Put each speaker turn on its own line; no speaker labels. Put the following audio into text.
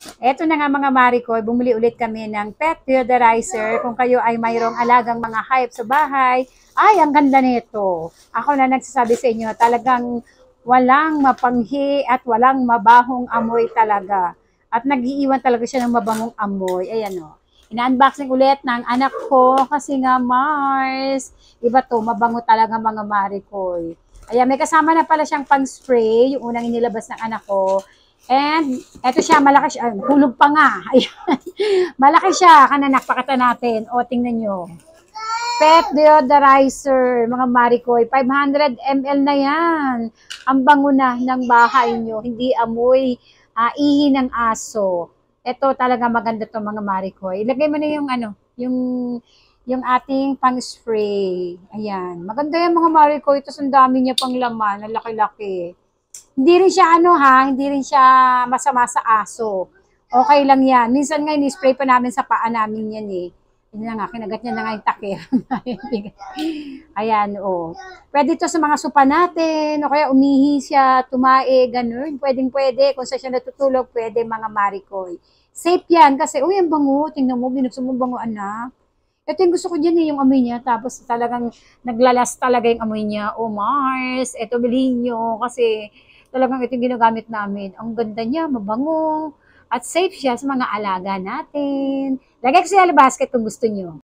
Eto na nga mga Maricoy, bumili ulit kami ng pet deodorizer. Kung kayo ay mayroong alagang mga hayop sa bahay, ay, ang ganda nito. Ako na nagsasabi sa inyo, talagang walang mapanghi at walang mabahong amoy talaga. At nag-iiwan talaga siya ng mabangong amoy. Ayan o. Ina-unboxing ulit ng anak ko kasi nga Mars. Iba to, mabango talaga mga Maricoy. Ayan, may kasama na pala siyang pang-spray, yung unang inilabas ng anak ko. And, eto siya, malaki siya. Hulog pa nga. Ayan. Malaki siya. Kananak, pakita natin. O, tingnan nyo. Pet deodorizer, mga Maricoy. 500 ml na yan. Ang bango na ng bahay nyo. Hindi amoy ihi ng aso. Ito talaga maganda to mga Maricoy. Ilagay mo na yung ano, yung ating pang-spray. Ayan. Maganda yan mga Maricoy. Tapos ang dami niya pang laman. Ang laki-laki. Hindi rin siya ano ha, hindi rin siya masama sa aso. Okay lang yan. Minsan nga, ni-spray pa namin sa paa namin yan eh. Yun na nga, kinagat niya na nga yung takip. Ayan, oh. Pwede to sa mga sopa natin, o kaya umihi siya, tumae, ganun. Pwedeng pwede, kung saan siya natutulog, pwede mga Maricoy. Safe yan, kasi, uy, ang bango, tingnan mo, binuksan mo bango, anak. Ito yung gusto ko dyan eh, yung amoy niya. Tapos talagang naglalas talaga yung amoy niya. Oh, Mars, ito bilhin nyo. Kasi talagang ito yung ginagamit namin. Ang ganda niya, mabango. At safe siya sa mga alaga natin. Lagay ko sa yellow basket kung gusto nyo.